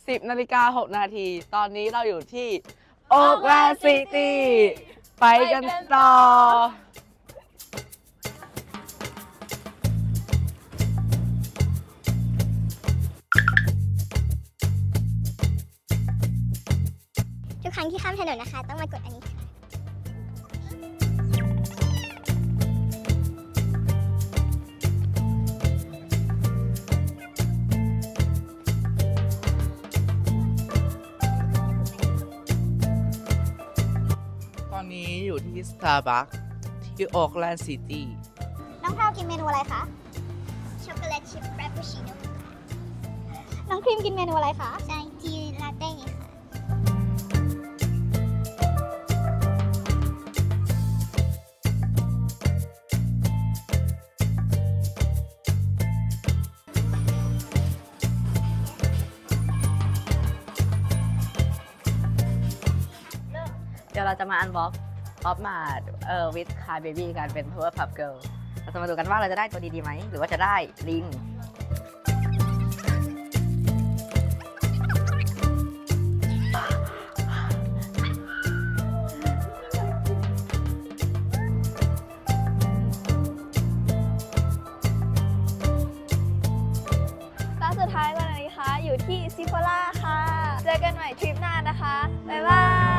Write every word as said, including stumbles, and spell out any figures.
สิบนาฬิกาหกนาทีตอนนี้เราอยู่ที่โอ๊กแลนด์ซิตี้ไปกันต่อทุกครั้งที่ข้ามถนนนะคะต้องมากดอันนี้ค่ะตอนนี้อยู่ที่ Starbucks ที่โอ๊กแลนด์ซิตี้น้องพราวกินเมนูอะไรคะช็อกโกแลตชิพแฟรปปูชิโน่น้องครีมกินเมนูอะไรคะใช่ทีลาเต้ค่ะเดี๋ยวเราจะมาอันบ็อกออฟมาเอ่อวิดคาร์เบบี้กันเป็น Power Pup Girl เราจะมาดูกันว่าเราจะได้ตัวดีๆไหมหรือว่าจะได้ลิงร้านสุดท้ายวันนี้ค่ะอยู่ที่ซิโฟล่าค่ะ เจอกันใหม่ทริปหน้านะคะ บ๊ายบาย